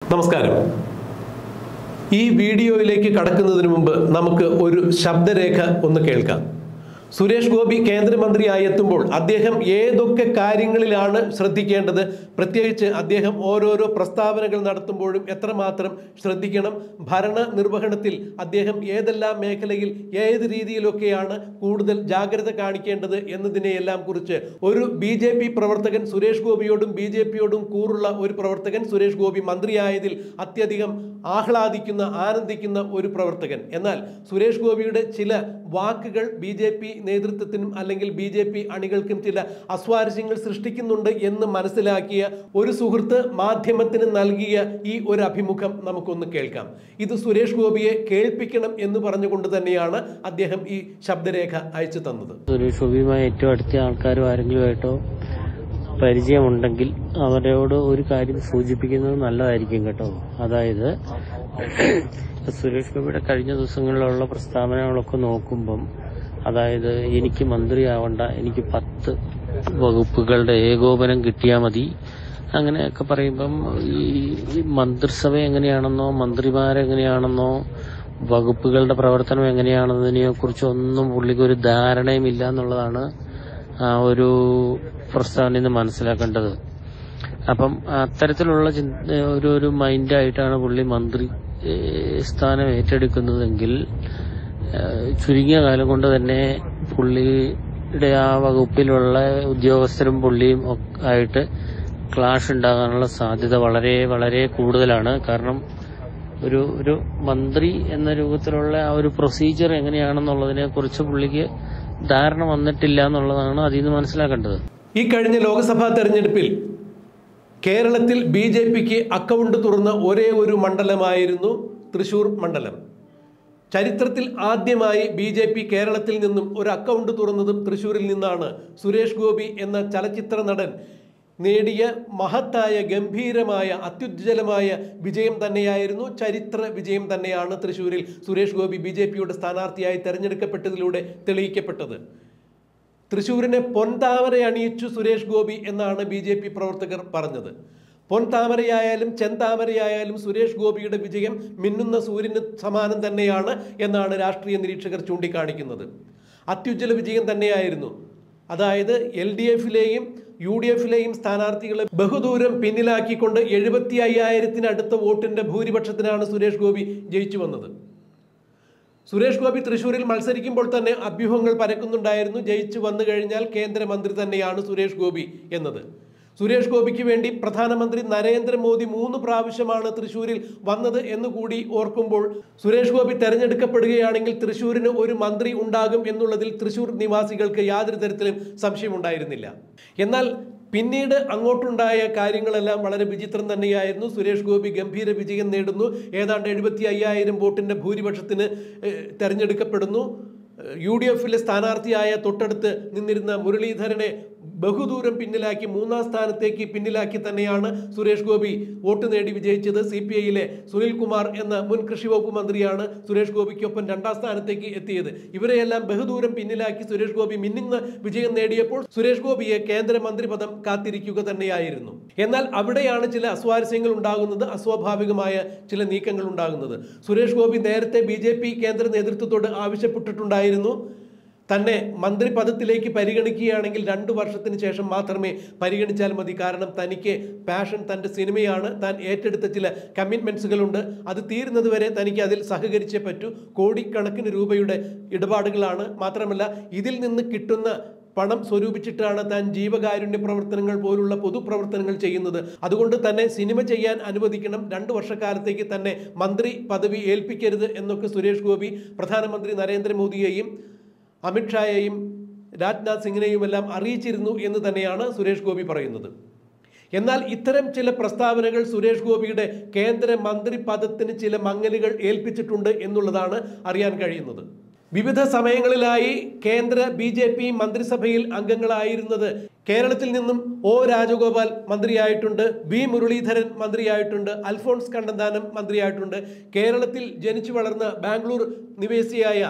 നമസ്കാരം. ഈ വീഡിയോയിലേക്ക് കടക്കുന്നതിന് മുമ്പ് നമുക്ക് ഒരു ശബ്ദരേഖ ഒന്ന് കേൾക്കാം. സുരേഷ് ഗോപി കേന്ദ്രമന്ത്രിയായി എത്തുമ്പോൾ അദ്ദേഹം ഏതൊക്കെ കാര്യങ്ങളിലാണ് ശ്രദ്ധിക്കേണ്ടത്, പ്രത്യേകിച്ച് അദ്ദേഹം ഓരോരോ പ്രസ്താവനകൾ നടത്തുമ്പോഴും എത്രമാത്രം ശ്രദ്ധിക്കണം, ഭരണ നിർവഹണത്തിൽ അദ്ദേഹം ഏതെല്ലാം മേഖലയിൽ ഏത് രീതിയിലൊക്കെയാണ് കൂടുതൽ ജാഗ്രത കാണിക്കേണ്ടത് എന്നതിനെയെല്ലാം കുറിച്ച് ഒരു BJP പ്രവർത്തകൻ, സുരേഷ് ഗോപിയോടും BJPയോടും കൂറുള്ള ഒരു പ്രവർത്തകൻ, സുരേഷ് ഗോപി മന്ത്രിയായതിൽ അത്യധികം ആഹ്ലാദിക്കുന്ന ആനന്ദിക്കുന്ന ഒരു പ്രവർത്തകൻ. എന്നാൽ സുരേഷ് ഗോപിയുടെ ചില വാക്കുകൾ BJP നേതൃത്വത്തിനും അല്ലെങ്കിൽ BJP അണികൾക്കും ചില അസ്വാരസ്യങ്ങൾ സൃഷ്ടിക്കുന്നുണ്ട് എന്ന് മനസ്സിലാക്കിയ ഒരു സുഹൃത്ത് മാധ്യമത്തിന് നൽകിയ ഈ ഒരു അഭിമുഖം നമുക്കൊന്ന് കേൾക്കാം. ഇത് സുരേഷ് ഗോപിയെ കേൾപ്പിക്കണം എന്ന് പറഞ്ഞുകൊണ്ട് തന്നെയാണ് അദ്ദേഹം ഈ ശബ്ദരേഖ അയച്ചു തന്നത്. സുരേഷ് ഗോപിയുമായി ഏറ്റവും അടുത്ത ആൾക്കാരും ആരെങ്കിലുമായിട്ടോ പരിചയമുണ്ടെങ്കിൽ അവരോട് ഒരു കാര്യം സൂചിപ്പിക്കുന്നത് നല്ലതായിരിക്കും കേട്ടോ. അതായത് സുരേഷ് ഗോപിയുടെ കഴിഞ്ഞ ദിവസങ്ങളിലുള്ള പ്രസ്താവനകളൊക്കെ നോക്കുമ്പം, അതായത് എനിക്ക് മന്ത്രിയാവണ്ട, എനിക്ക് 10 വകുപ്പുകളുടെ ഏകോപനം കിട്ടിയാൽ മതി, അങ്ങനെയൊക്കെ പറയുമ്പം ഈ മന്ത്രിസഭ എങ്ങനെയാണെന്നോ മന്ത്രിമാരെങ്ങനെയാണെന്നോ വകുപ്പുകളുടെ പ്രവർത്തനം എങ്ങനെയാണെന്നതിനെ കുറിച്ചൊന്നും പുള്ളിക്ക് ഒരു ധാരണയുമില്ല എന്നുള്ളതാണ് ആ ഒരു പ്രസ്താവനയിൽ നിന്ന് മനസ്സിലാക്കേണ്ടത്. അപ്പം അത്തരത്തിലുള്ള ഒരു മൈൻഡായിട്ടാണ് പുള്ളി മന്ത്രി സ്ഥാനം ഏറ്റെടുക്കുന്നതെങ്കിൽ ചുരുങ്ങിയ കാലം കൊണ്ട് തന്നെ പുള്ളിയുടെ ആ വകുപ്പിലുള്ള ഉദ്യോഗസ്ഥരും പുള്ളിയും ആയിട്ട് ക്ലാഷ് ഉണ്ടാകാനുള്ള സാധ്യത വളരെ വളരെ കൂടുതലാണ്. കാരണം ഒരു മന്ത്രി എന്ന രൂപത്തിലുള്ള ആ ഒരു പ്രൊസീജിയർ എങ്ങനെയാണെന്നുള്ളതിനെ കുറിച്ച് പുള്ളിക്ക് ധാരണ വന്നിട്ടില്ല എന്നുള്ളതാണ് അതിൽ നിന്ന് മനസ്സിലാക്കേണ്ടത്. ഈ കഴിഞ്ഞ ലോക്സഭാ തെരഞ്ഞെടുപ്പിൽ കേരളത്തിൽ BJPക്ക് അക്കൗണ്ട് തുറന്ന ഒരേ ഒരു മണ്ഡലമായിരുന്നു തൃശൂർ മണ്ഡലം. ചരിത്രത്തിൽ ആദ്യമായി BJP കേരളത്തിൽ നിന്നും ഒരു അക്കൗണ്ട് തുറന്നതും തൃശ്ശൂരിൽ നിന്നാണ്. സുരേഷ് ഗോപി എന്ന ചലച്ചിത്ര നടൻ നേടിയ മഹത്തായ ഗംഭീരമായ അത്യുജ്വലമായ വിജയം തന്നെയായിരുന്നു, ചരിത്ര വിജയം തന്നെയാണ് തൃശ്ശൂരിൽ സുരേഷ് ഗോപി BJPയുടെ സ്ഥാനാർത്ഥിയായി തെരഞ്ഞെടുക്കപ്പെട്ടതിലൂടെ തെളിയിക്കപ്പെട്ടത്. തൃശ്ശൂരിനെ പൊൻതാമര അണിയിച്ചു സുരേഷ് ഗോപി എന്നാണ് BJP പ്രവർത്തകർ പറഞ്ഞത്. പൊൻതാമരയായാലും ചെന്താമരയായാലും സുരേഷ് ഗോപിയുടെ വിജയം മിന്നുന്ന സൂര്യന് സമാനം തന്നെയാണ് എന്നാണ് രാഷ്ട്രീയ നിരീക്ഷകർ ചൂണ്ടിക്കാണിക്കുന്നത്. അത്യുജ്വല വിജയം തന്നെയായിരുന്നു. അതായത് LDFിലെയും UDFിലെയും സ്ഥാനാർത്ഥികളെ ബഹുദൂരം പിന്നിലാക്കിക്കൊണ്ട് 75,000-അടുത്ത വോട്ടിന്റെ ഭൂരിപക്ഷത്തിനാണ് സുരേഷ് ഗോപി ജയിച്ചു വന്നത്. സുരേഷ് ഗോപി തൃശ്ശൂരിൽ മത്സരിക്കുമ്പോൾ തന്നെ അഭ്യൂഹങ്ങൾ പരക്കുന്നുണ്ടായിരുന്നു, ജയിച്ചു വന്നു കഴിഞ്ഞാൽ കേന്ദ്രമന്ത്രി തന്നെയാണ് സുരേഷ് ഗോപി എന്നത്. സുരേഷ് ഗോപിക്ക് വേണ്ടി പ്രധാനമന്ത്രി നരേന്ദ്രമോദി 3 പ്രാവശ്യമാണ് തൃശ്ശൂരിൽ വന്നത് എന്നുകൂടി ഓർക്കുമ്പോൾ സുരേഷ് ഗോപി തെരഞ്ഞെടുക്കപ്പെടുകയാണെങ്കിൽ തൃശ്ശൂരിന് ഒരു മന്ത്രി ഉണ്ടാകും എന്നുള്ളതിൽ തൃശ്ശൂർ നിവാസികൾക്ക് യാതൊരു തരത്തിലും സംശയമുണ്ടായിരുന്നില്ല. എന്നാൽ പിന്നീട് അങ്ങോട്ടുണ്ടായ കാര്യങ്ങളെല്ലാം വളരെ വിചിത്രം തന്നെയായിരുന്നു. സുരേഷ് ഗോപി ഗംഭീര വിജയം നേടുന്നു, ഏതാണ്ട് 75,000 വോട്ടിന്റെ ഭൂരിപക്ഷത്തിന് തെരഞ്ഞെടുക്കപ്പെടുന്നു. UDFിലെ സ്ഥാനാർത്ഥിയായ തൊട്ടടുത്ത് നിന്നിരുന്ന മുരളീധരനെ ബഹുദൂരം പിന്നിലാക്കി 3-ാം സ്ഥാനത്തേക്ക് പിന്നിലാക്കി തന്നെയാണ് സുരേഷ് ഗോപി വോട്ട് നേടി വിജയിച്ചത്. CPIയിലെ സുനിൽകുമാർ എന്ന മുൻ കൃഷി വകുപ്പ് മന്ത്രിയാണ് സുരേഷ് ഗോപിക്കൊപ്പം 2-ാം സ്ഥാനത്തേക്ക് എത്തിയത്. ഇവരെയെല്ലാം ബഹുദൂരം പിന്നിലാക്കി സുരേഷ് ഗോപി മിന്നുന്ന വിജയം നേടിയപ്പോൾ സുരേഷ് ഗോപിയെ കേന്ദ്രമന്ത്രി പദം കാത്തിരിക്കുക തന്നെയായിരുന്നു. എന്നാൽ അവിടെയാണ് ചില അസ്വാരസ്യങ്ങൾ ഉണ്ടാകുന്നത്, അസ്വാഭാവികമായ ചില നീക്കങ്ങൾ ഉണ്ടാകുന്നത്. സുരേഷ് ഗോപി നേരത്തെ BJP കേന്ദ്ര നേതൃത്വത്തോട് ആവശ്യപ്പെട്ടിട്ടുണ്ടായിരുന്നു, തന്നെ മന്ത്രി പദത്തിലേക്ക് പരിഗണിക്കുകയാണെങ്കിൽ 2 വർഷത്തിന് ശേഷം മാത്രമേ പരിഗണിച്ചാൽ മതി. കാരണം തനിക്ക് പാഷൻ തൻ്റെ സിനിമയാണ്, താൻ ഏറ്റെടുത്ത ചില കമ്മിറ്റ്മെൻറ്റ്സുകളുണ്ട്, അത് തീരുന്നത് വരെ തനിക്ക് അതിൽ സഹകരിച്ചേ പറ്റൂ. കോടിക്കണക്കിന് രൂപയുടെ ഇടപാടുകളാണ്. മാത്രമല്ല ഇതിൽ നിന്ന് കിട്ടുന്ന പണം സ്വരൂപിച്ചിട്ടാണ് താൻ ജീവകാരുണ്യ പ്രവർത്തനങ്ങൾ പോലുള്ള പൊതുപ്രവർത്തനങ്ങൾ ചെയ്യുന്നത്. അതുകൊണ്ട് തന്നെ സിനിമ ചെയ്യാൻ അനുവദിക്കണം, 2 വർഷക്കാലത്തേക്ക് തന്നെ മന്ത്രി പദവി ഏൽപ്പിക്കരുത് എന്നൊക്കെ സുരേഷ് ഗോപി പ്രധാനമന്ത്രി നരേന്ദ്രമോദിയെയും അമിത്ഷായെയും രാജ്നാഥ് സിംഗിനെയുമെല്ലാം അറിയിച്ചിരുന്നു എന്ന് തന്നെയാണ് സുരേഷ് ഗോപി പറയുന്നത്. എന്നാൽ ഇത്തരം ചില പ്രസ്താവനകൾ സുരേഷ് ഗോപിയുടെ കേന്ദ്ര മന്ത്രി പദത്തിന് ചില മങ്ങലുകൾ ഏൽപ്പിച്ചിട്ടുണ്ട് എന്നുള്ളതാണ് അറിയാൻ കഴിയുന്നത്. വിവിധ സമയങ്ങളിലായി കേന്ദ്ര BJP മന്ത്രിസഭയിൽ അംഗങ്ങളായിരുന്നത് കേരളത്തിൽ നിന്നും O രാജഗോപാൽ മന്ത്രിയായിട്ടുണ്ട്, V മുരളീധരൻ മന്ത്രിയായിട്ടുണ്ട്, അൽഫോൺസ് കണ്ണന്താനം മന്ത്രിയായിട്ടുണ്ട്. കേരളത്തിൽ ജനിച്ചു വളർന്ന ബാംഗ്ലൂർ നിവാസിയായ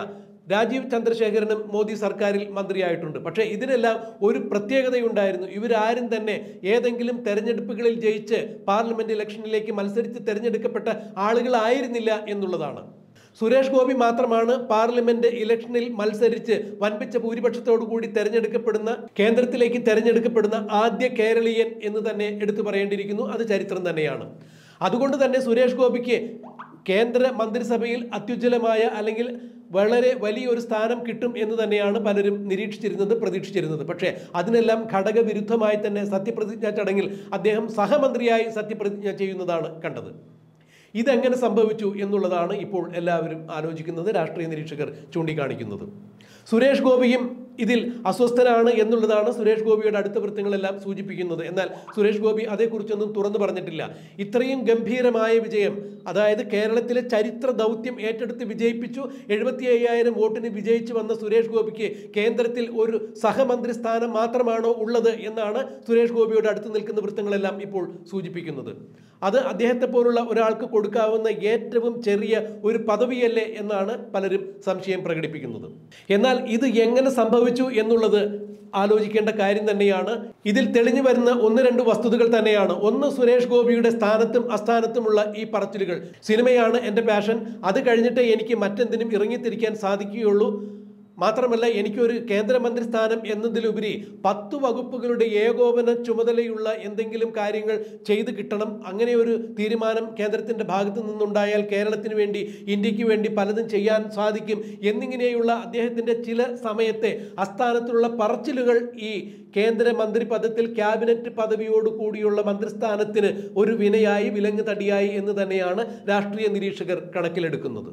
രാജീവ് ചന്ദ്രശേഖരനും മോദി സർക്കാരിൽ മന്ത്രിയായിട്ടുണ്ട്. പക്ഷേ ഇതിനെല്ലാം ഒരു പ്രത്യേകതയുണ്ടായിരുന്നു. ഇവരാരും തന്നെ ഏതെങ്കിലും തെരഞ്ഞെടുപ്പുകളിൽ ജയിച്ച് പാർലമെന്റ് ഇലക്ഷനിലേക്ക് മത്സരിച്ച് തെരഞ്ഞെടുക്കപ്പെട്ട ആളുകളായിരുന്നില്ല എന്നുള്ളതാണ്. സുരേഷ് ഗോപി മാത്രമാണ് പാർലമെന്റ് ഇലക്ഷനിൽ മത്സരിച്ച് വൻപിച്ച ഭൂരിപക്ഷത്തോടു കൂടി കേന്ദ്രത്തിലേക്ക് തെരഞ്ഞെടുക്കപ്പെടുന്ന ആദ്യ കേരളീയൻ എന്ന് തന്നെ എടുത്തു പറയേണ്ടിയിരിക്കുന്നു. അത് ചരിത്രം തന്നെയാണ്. അതുകൊണ്ട് തന്നെ സുരേഷ് ഗോപിക്ക് കേന്ദ്ര മന്ത്രിസഭയിൽ അത്യുജ്വലമായ അല്ലെങ്കിൽ വളരെ വലിയൊരു സ്ഥാനം കിട്ടും എന്ന് തന്നെയാണ് പലരും നിരീക്ഷിച്ചിരുന്നത്, പ്രതീക്ഷിച്ചിരുന്നത്. പക്ഷേ അതിനെല്ലാം ഘടകവിരുദ്ധമായി തന്നെ സത്യപ്രതിജ്ഞാ ചടങ്ങിൽ അദ്ദേഹം സഹമന്ത്രിയായി സത്യപ്രതിജ്ഞ ചെയ്യുന്നതാണ് കണ്ടത്. ഇതെങ്ങനെ സംഭവിച്ചു എന്നുള്ളതാണ് ഇപ്പോൾ എല്ലാവരും ആലോചിക്കുന്നത്, രാഷ്ട്രീയ നിരീക്ഷകർ ചൂണ്ടിക്കാണിക്കുന്നത്. സുരേഷ് ഗോപിയും ഇതിൽ അസ്വസ്ഥനാണ് എന്നുള്ളതാണ് സുരേഷ് ഗോപിയുടെ അടുത്ത വൃത്തങ്ങളെല്ലാം സൂചിപ്പിക്കുന്നത്. എന്നാൽ സുരേഷ് ഗോപി അതേക്കുറിച്ചൊന്നും തുറന്നു പറഞ്ഞിട്ടില്ല. ഇത്രയും ഗംഭീരമായ വിജയം, അതായത് കേരളത്തിലെ ചരിത്ര ദൗത്യം ഏറ്റെടുത്ത് വിജയിപ്പിച്ചു 75,000 വോട്ടിന് വിജയിച്ചു വന്ന സുരേഷ് ഗോപിക്ക് കേന്ദ്രത്തിൽ ഒരു സഹമന്ത്രി സ്ഥാനം മാത്രമാണോ ഉള്ളത് എന്നാണ് സുരേഷ് ഗോപിയുടെ അടുത്ത് നിൽക്കുന്ന വൃത്തങ്ങളെല്ലാം ഇപ്പോൾ സൂചിപ്പിക്കുന്നത്. അത് അദ്ദേഹത്തെ പോലുള്ള ഒരാൾക്ക് കൊടുക്കാവുന്ന ഏറ്റവും ചെറിയ ഒരു പദവിയല്ലേ എന്നാണ് പലരും സംശയം പ്രകടിപ്പിക്കുന്നത്. എന്നാൽ ഇത് എങ്ങനെ സംഭവിച്ചു എന്നുള്ളത് ആലോചിക്കേണ്ട കാര്യം തന്നെയാണ്. ഇതിൽ തെളിഞ്ഞു വരുന്ന 1-2 വസ്തുതകൾ തന്നെയാണ്. ഒന്ന്, സുരേഷ് ഗോപിയുടെ സ്ഥാനത്തും അസ്ഥാനത്തുമുള്ള ഈ പറച്ചിലുകൾ. സിനിമയാണ് എൻ്റെ പാഷൻ, അത് കഴിഞ്ഞിട്ട് എനിക്ക് മറ്റെന്തിനും ഇറങ്ങിത്തിരിക്കാൻ സാധിക്കുകയുള്ളൂ, മാത്രമല്ല എനിക്കൊരു കേന്ദ്രമന്ത്രി സ്ഥാനം എന്നതിലുപരി 10 വകുപ്പുകളുടെ ഏകോപന ചുമതലയുള്ള എന്തെങ്കിലും കാര്യങ്ങൾ ചെയ്തു കിട്ടണം, അങ്ങനെ ഒരു തീരുമാനം കേന്ദ്രത്തിൻ്റെ ഭാഗത്തു നിന്നുണ്ടായാൽ കേരളത്തിന് വേണ്ടി, ഇന്ത്യക്ക് വേണ്ടി പലതും ചെയ്യാൻ സാധിക്കും എന്നിങ്ങനെയുള്ള അദ്ദേഹത്തിൻ്റെ ചില സമയത്തെ അസ്ഥാനത്തുള്ള പറച്ചിലുകൾ ഈ കേന്ദ്ര മന്ത്രി പദത്തിൽ ക്യാബിനറ്റ് പദവിയോട് കൂടിയുള്ള മന്ത്രിസ്ഥാനത്തിന് ഒരു വിനയായി, വിലങ്ങ് തടിയായി എന്ന് തന്നെയാണ് രാഷ്ട്രീയ നിരീക്ഷകർ കണക്കിലെടുക്കുന്നത്.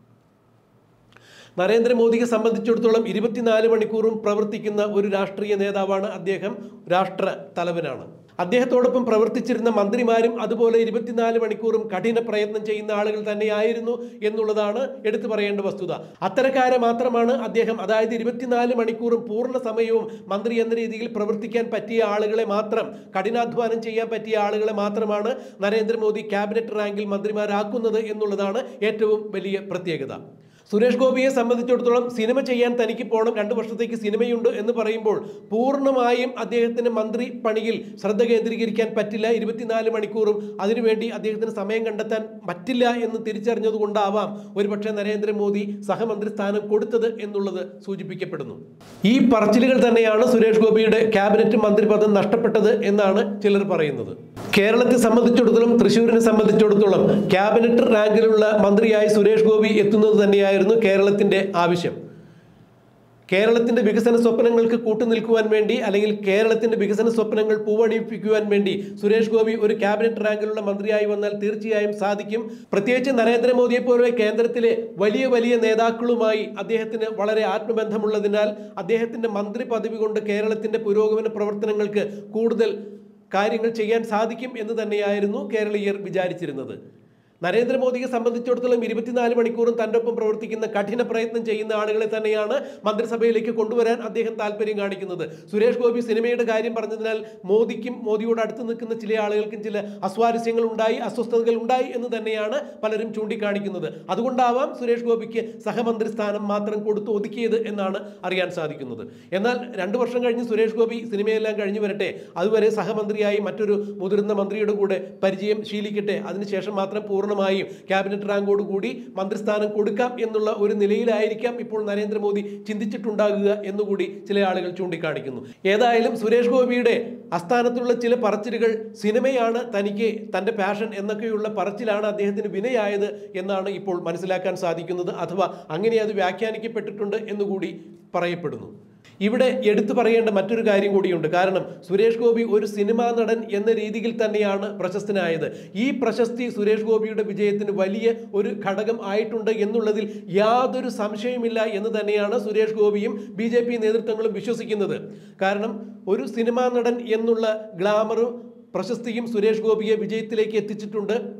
നരേന്ദ്രമോദിയെ സംബന്ധിച്ചിടത്തോളം 24 മണിക്കൂറും പ്രവർത്തിക്കുന്ന ഒരു രാഷ്ട്രീയ നേതാവാണ് അദ്ദേഹം, രാഷ്ട്ര തലവനാണ്. അദ്ദേഹത്തോടൊപ്പം പ്രവർത്തിച്ചിരുന്ന മന്ത്രിമാരും അതുപോലെ 24 മണിക്കൂറും കഠിന പ്രയത്നം ചെയ്യുന്ന ആളുകൾ തന്നെയായിരുന്നു എന്നുള്ളതാണ് എടുത്തു പറയേണ്ട വസ്തുത. അത്തരക്കാരെ മാത്രമാണ് അദ്ദേഹം, അതായത് 24 മണിക്കൂറും പൂർണ്ണ സമയവും മന്ത്രി എന്ന രീതിയിൽ പ്രവർത്തിക്കാൻ പറ്റിയ ആളുകളെ മാത്രം, കഠിനാധ്വാനം ചെയ്യാൻ പറ്റിയ ആളുകളെ മാത്രമാണ് നരേന്ദ്രമോദി ക്യാബിനറ്റ് റാങ്കിൽ മന്ത്രിമാരാക്കുന്നത് എന്നുള്ളതാണ് ഏറ്റവും വലിയ പ്രത്യേകത. സുരേഷ് ഗോപിയെ സംബന്ധിച്ചിടത്തോളം സിനിമ ചെയ്യാൻ തനിക്ക് പോകണം, 2 വർഷത്തേക്ക് സിനിമയുണ്ട് എന്ന് പറയുമ്പോൾ പൂർണ്ണമായും അദ്ദേഹത്തിന് മന്ത്രി പണിയിൽ ശ്രദ്ധ കേന്ദ്രീകരിക്കാൻ പറ്റില്ല. 24 മണിക്കൂറും അതിനുവേണ്ടി അദ്ദേഹത്തിന് സമയം കണ്ടെത്താൻ പറ്റില്ല എന്ന് തിരിച്ചറിഞ്ഞതുകൊണ്ടാവാം ഒരുപക്ഷെ നരേന്ദ്രമോദി സഹമന്ത്രി സ്ഥാനം കൊടുത്തത് എന്നുള്ളത് സൂചിപ്പിക്കപ്പെടുന്നു. ഈ പറച്ചിലുകൾ തന്നെയാണ് സുരേഷ് ഗോപിയുടെ ക്യാബിനറ്റ് മന്ത്രിപദം നഷ്ടപ്പെട്ടത് എന്നാണ് ചിലർ പറയുന്നത്. കേരളത്തെ സംബന്ധിച്ചിടത്തോളം, തൃശ്ശൂരിനെ സംബന്ധിച്ചിടത്തോളം ക്യാബിനറ്റ് റാങ്കിലുള്ള മന്ത്രിയായി സുരേഷ് ഗോപി എത്തുന്നത് തന്നെയായിരുന്നു കേരളത്തിൻ്റെ ആവശ്യം. കേരളത്തിൻ്റെ വികസന സ്വപ്നങ്ങൾക്ക് കൂട്ടുനിൽക്കുവാൻ വേണ്ടി, അല്ലെങ്കിൽ കേരളത്തിൻ്റെ വികസന സ്വപ്നങ്ങൾ പൂവണിയിപ്പിക്കുവാൻ വേണ്ടി സുരേഷ് ഗോപി ഒരു ക്യാബിനറ്റ് റാങ്കിലുള്ള മന്ത്രിയായി വന്നാൽ തീർച്ചയായും സാധിക്കും. പ്രത്യേകിച്ച് നരേന്ദ്രമോദിയെ പോലെ കേന്ദ്രത്തിലെ വലിയ വലിയ നേതാക്കളുമായി അദ്ദേഹത്തിന് വളരെ ആത്മബന്ധമുള്ളതിനാൽ അദ്ദേഹത്തിൻ്റെ മന്ത്രി പദവി കൊണ്ട് കേരളത്തിൻ്റെ പുരോഗമന പ്രവർത്തനങ്ങൾക്ക് കൂടുതൽ കാര്യങ്ങൾ ചെയ്യാൻ സാധിക്കും എന്ന് തന്നെയായിരുന്നു കേരളീയർ വിചാരിച്ചിരുന്നത്. നരേന്ദ്രമോദിയെ സംബന്ധിച്ചിടത്തോളം 24 മണിക്കൂറും തൻ്റെ ഒപ്പം പ്രവർത്തിക്കുന്ന, കഠിന പ്രയത്നം ചെയ്യുന്ന ആളുകളെ തന്നെയാണ് മന്ത്രിസഭയിലേക്ക് കൊണ്ടുവരാൻ അദ്ദേഹം താല്പര്യം കാണിക്കുന്നത്. സുരേഷ് ഗോപി സിനിമയുടെ കാര്യം പറഞ്ഞതിനാൽ മോദിക്കും മോദിയോട് അടുത്ത് നിൽക്കുന്ന ചില ആളുകൾക്കും ചില അസ്വാരസ്യങ്ങൾ ഉണ്ടായി, അസ്വസ്ഥതകൾ ഉണ്ടായി എന്ന് തന്നെയാണ് പലരും ചൂണ്ടിക്കാണിക്കുന്നത്. അതുകൊണ്ടാവാം സുരേഷ് ഗോപിക്ക് സഹമന്ത്രി സ്ഥാനം മാത്രം കൊടുത്ത് ഒതുക്കിയത് എന്നാണ് അറിയാൻ സാധിക്കുന്നത്. എന്നാൽ 2 വർഷം കഴിഞ്ഞ് സുരേഷ് ഗോപി സിനിമയെല്ലാം കഴിഞ്ഞു വരട്ടെ, അതുവരെ സഹമന്ത്രിയായി മറ്റൊരു മുതിർന്ന മന്ത്രിയുടെ കൂടെ പരിചയം ശീലിക്കട്ടെ, അതിനുശേഷം മാത്രം പൂർണ്ണമായും ക്യാബിനറ്റ് റാങ്കോട് കൂടി മന്ത്രിസ്ഥാനം കൊടുക്കാം എന്നുള്ള ഒരു നിലയിലായിരിക്കാം ഇപ്പോൾ നരേന്ദ്രമോദി ചിന്തിച്ചിട്ടുണ്ടാകുക എന്നുകൂടി ചില ആളുകൾ ചൂണ്ടിക്കാണിക്കുന്നു. ഏതായാലും സുരേഷ് ഗോപിയുടെ അസ്ഥാനത്തുള്ള ചില പറച്ചിലുകൾ സിനിമയാണ് തനിക്ക് തൻ്റെ പാഷൻ എന്നൊക്കെയുള്ള പറച്ചിലാണ് അദ്ദേഹത്തിന് വിനയായത് എന്നാണ് ഇപ്പോൾ മനസ്സിലാക്കാൻ സാധിക്കുന്നത്. അഥവാ അങ്ങനെ അത് വ്യാഖ്യാനിക്കപ്പെട്ടിട്ടുണ്ട് എന്നുകൂടി പറയപ്പെടുന്നു. ഇവിടെ എടുത്തു പറയേണ്ട മറ്റൊരു കാര്യം കൂടിയുണ്ട്. കാരണം സുരേഷ് ഗോപി ഒരു സിനിമാ നടൻ എന്ന രീതിയിൽ തന്നെയാണ് പ്രശസ്തനായത്. ഈ പ്രശസ്തി സുരേഷ് ഗോപിയുടെ വിജയത്തിന് വലിയ ഒരു ഘടകം ആയിട്ടുണ്ട് എന്നുള്ളതിൽ യാതൊരു സംശയമില്ല എന്ന് തന്നെയാണ് സുരേഷ് ഗോപിയും BJP നേതൃത്വങ്ങളും വിശ്വസിക്കുന്നത്. കാരണം ഒരു സിനിമാ നടൻ എന്നുള്ള ഗ്ലാമറും പ്രശസ്തിയും സുരേഷ് ഗോപിയെ വിജയത്തിലേക്ക് എത്തിച്ചിട്ടുണ്ട്.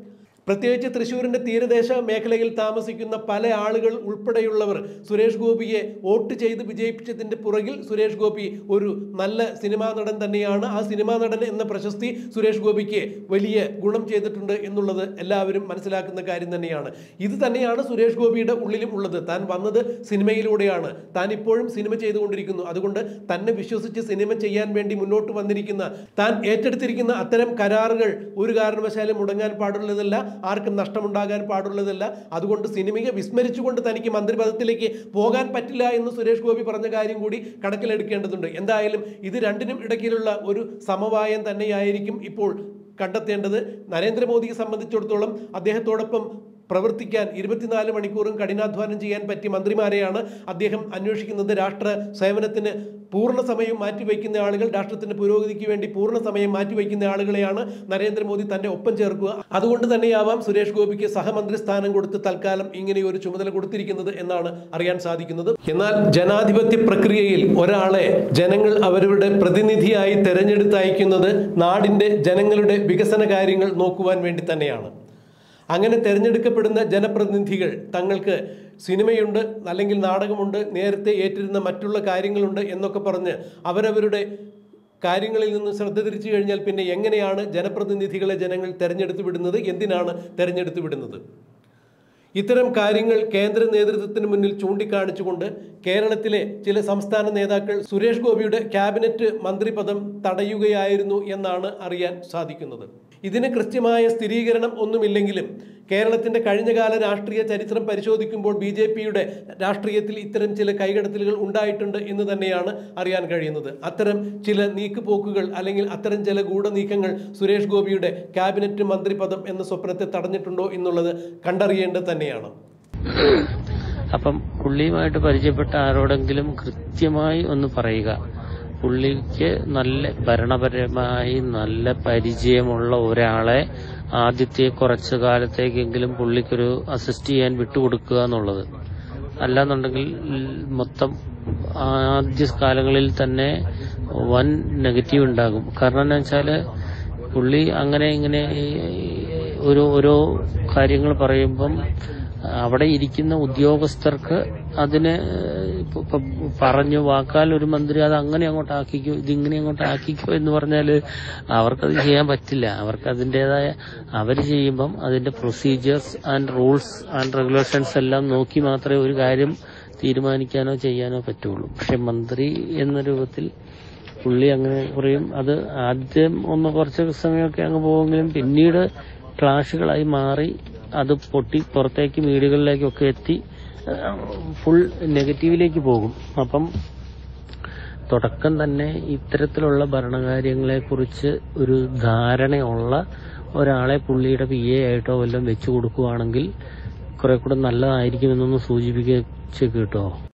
പ്രത്യേകിച്ച് തൃശ്ശൂരിൻ്റെ തീരദേശ മേഖലയിൽ താമസിക്കുന്ന പല ആളുകൾ ഉൾപ്പെടെയുള്ളവർ സുരേഷ് ഗോപിയെ വോട്ട് ചെയ്ത് വിജയിപ്പിച്ചതിൻ്റെ പുറകിൽ സുരേഷ് ഗോപി ഒരു നല്ല സിനിമാ നടൻ തന്നെയാണ്. ആ സിനിമാ നടൻ എന്ന പ്രശസ്തി സുരേഷ് ഗോപിക്ക് വലിയ ഗുണം ചെയ്തിട്ടുണ്ട് എന്നുള്ളത് എല്ലാവരും മനസ്സിലാക്കുന്ന കാര്യം തന്നെയാണ്. ഇത് തന്നെയാണ് സുരേഷ് ഗോപിയുടെ ഉള്ളിലും ഉള്ളത്. താൻ വന്നത് സിനിമയിലൂടെയാണ്, താൻ ഇപ്പോഴും സിനിമ ചെയ്തുകൊണ്ടിരിക്കുന്നു. അതുകൊണ്ട് തന്നെ വിശ്വസിച്ച് സിനിമ ചെയ്യാൻ വേണ്ടി മുന്നോട്ട് വന്നിരിക്കുന്ന, താൻ ഏറ്റെടുത്തിരിക്കുന്ന അത്തരം കരാറുകൾ ഒരു കാരണവശാലും മുടങ്ങാൻ പാടുള്ളതല്ല, ആർക്കും നഷ്ടമുണ്ടാകാൻ പാടുള്ളതല്ല. അതുകൊണ്ട് സിനിമയെ വിസ്മരിച്ചുകൊണ്ട് തനിക്ക് മന്ത്രിപദത്തിലേക്ക് പോകാൻ പറ്റില്ല എന്ന് സുരേഷ് ഗോപി പറഞ്ഞ കാര്യം കൂടി കണക്കിലെടുക്കേണ്ടതുണ്ട്. എന്തായാലും ഇത് രണ്ടിനും ഇടയ്ക്കിലുള്ള ഒരു സമവായം തന്നെയായിരിക്കും ഇപ്പോൾ കണ്ടെത്തേണ്ടത്. നരേന്ദ്രമോദിയെ സംബന്ധിച്ചിടത്തോളം അദ്ദേഹത്തോടൊപ്പം പ്രവർത്തിക്കാൻ 24 മണിക്കൂറും കഠിനാധ്വാനം ചെയ്യാൻ പറ്റിയ മന്ത്രിമാരെയാണ് അദ്ദേഹം അന്വേഷിക്കുന്നത്. രാഷ്ട്ര സേവനത്തിന് പൂർണ്ണ സമയം മാറ്റിവെക്കുന്ന ആളുകൾ, രാഷ്ട്രത്തിന്റെ പുരോഗതിക്ക് വേണ്ടി പൂർണ്ണ സമയം മാറ്റിവെക്കുന്ന ആളുകളെയാണ് നരേന്ദ്രമോദി തന്റെ ഒപ്പം ചേർക്കുക. അതുകൊണ്ട് തന്നെയാവാം സുരേഷ് ഗോപിക്ക് സഹമന്ത്രി സ്ഥാനം കൊടുത്ത് തൽക്കാലം ഇങ്ങനെ ഒരു ചുമതല കൊടുത്തിരിക്കുന്നത് എന്നാണ് അറിയാൻ സാധിക്കുന്നത്. എന്നാൽ ജനാധിപത്യ പ്രക്രിയയിൽ ഒരാളെ ജനങ്ങൾ അവരുടെ പ്രതിനിധിയായി തെരഞ്ഞെടുത്തയക്കുന്നത് നാടിന്റെ ജനങ്ങളുടെ വികസന കാര്യങ്ങൾ നോക്കുവാൻ വേണ്ടി തന്നെയാണ്. അങ്ങനെ തിരഞ്ഞെടുക്കപ്പെടുന്ന ജനപ്രതിനിധികൾ തങ്ങൾക്ക് സിനിമയുണ്ട്, അല്ലെങ്കിൽ നാടകമുണ്ട്, നേരത്തെ ഏറ്റിരുന്ന മറ്റുള്ള കാര്യങ്ങളുണ്ട് എന്നൊക്കെ പറഞ്ഞ് അവരവരുടെ കാര്യങ്ങളിൽ നിന്ന് ശ്രദ്ധ തിരിച്ചു കഴിഞ്ഞാൽ പിന്നെ എങ്ങനെയാണ് ജനപ്രതിനിധികളെ ജനങ്ങൾ തിരഞ്ഞെടുത്ത് വിടുന്നത്? എന്തിനാണ് തിരഞ്ഞെടുത്ത് വിടുന്നത്? ഇത്തരം കാര്യങ്ങൾ കേന്ദ്ര നേതൃത്വത്തിന് മുന്നിൽ ചൂണ്ടിക്കാണിച്ചുകൊണ്ട് കേരളത്തിലെ ചില സംസ്ഥാന നേതാക്കൾ സുരേഷ് ഗോപിയുടെ ക്യാബിനറ്റ് മന്ത്രിപദം തടയുകയായിരുന്നു എന്നാണ് അറിയാൻ സാധിക്കുന്നത്. ഇതിന് കൃത്യമായ സ്ഥിരീകരണം ഒന്നുമില്ലെങ്കിലും കേരളത്തിൻ്റെ കഴിഞ്ഞകാല രാഷ്ട്രീയ ചരിത്രം പരിശോധിക്കുമ്പോൾ BJPയുടെ രാഷ്ട്രീയത്തിൽ ഇത്തരം ചില കൈകടത്തലുകൾ ഉണ്ടായിട്ടുണ്ട് എന്ന് തന്നെയാണ് അറിയാൻ കഴിയുന്നത്. അത്തരം ചില നീക്കുപോക്കുകൾ അല്ലെങ്കിൽ അത്തരം ചില ഗൂഢനീക്കങ്ങൾ സുരേഷ് ഗോപിയുടെ ക്യാബിനറ്റ് മന്ത്രിപദം എന്ന സ്വപ്നത്തെ തടഞ്ഞിട്ടുണ്ടോ എന്നുള്ളത് കണ്ടറിയേണ്ടത് തന്നെയാണ്. അപ്പം പുള്ളിയുമായിട്ട് പരിചയപ്പെട്ട ആരോടെങ്കിലും കൃത്യമായി ഒന്ന് പറയുക. പുള്ളിക്ക് നല്ല ഭരണപരമായി നല്ല പരിചയമുള്ള ഒരാളെ ആദ്യത്തെ കുറച്ചു കാലത്തേക്കെങ്കിലും പുള്ളിക്കൊരു അസിസ്റ്റ് ചെയ്യാൻ വിട്ടുകൊടുക്കുക എന്നുള്ളത്. അല്ലാന്നുണ്ടെങ്കിൽ മൊത്തം ആദ്യ കാലങ്ങളിൽ തന്നെ വൻ നെഗറ്റീവ് ഉണ്ടാകും. കാരണം എന്താ വെച്ചാൽ പുള്ളി അങ്ങനെ ഇങ്ങനെ ഓരോ കാര്യങ്ങൾ പറയുമ്പം അവിടെ ഇരിക്കുന്ന ഉദ്യോഗസ്ഥർക്ക് അതിന് പറഞ്ഞു വാക്കാൽ ഒരു മന്ത്രി അത് അങ്ങനെ അങ്ങോട്ട് ആക്കിക്കോ, ഇതിങ്ങനെ അങ്ങോട്ട് ആക്കിക്കോ എന്ന് പറഞ്ഞാൽ അവർക്കത് ചെയ്യാൻ പറ്റില്ല. അവർക്ക് അതിൻ്റെതായ അവർ ചെയ്യുമ്പം അതിന്റെ procedures and rules and regulations എല്ലാം നോക്കി മാത്രമേ ഒരു കാര്യം തീരുമാനിക്കാനോ ചെയ്യാനോ പറ്റുള്ളൂ. പക്ഷെ മന്ത്രി എന്ന രൂപത്തിൽ പുള്ളി അങ്ങനെ പറയും. അത് ആദ്യം കുറച്ച് സമയമൊക്കെ അങ്ങ് പോവെങ്കിലും പിന്നീട് ക്ലാഷുകളായി മാറി അത് പൊട്ടി പുറത്തേക്ക് മീഡിയകളിലേക്കൊക്കെ എത്തി ഫുൾ നെഗറ്റീവിലേക്ക് പോകും. അപ്പം തുടക്കം തന്നെ ഇത്തരത്തിലുള്ള ഭരണകാര്യങ്ങളെക്കുറിച്ച് ഒരു ധാരണയുള്ള ഒരാളെ പുള്ളിയുടെ PA ആയിട്ടോ വല്ലതും വെച്ചു കൊടുക്കുകയാണെങ്കിൽ കുറെ കൂടെ നല്ലതായിരിക്കുമെന്നൊന്ന് സൂചിപ്പിച്ച് കേട്ടോ.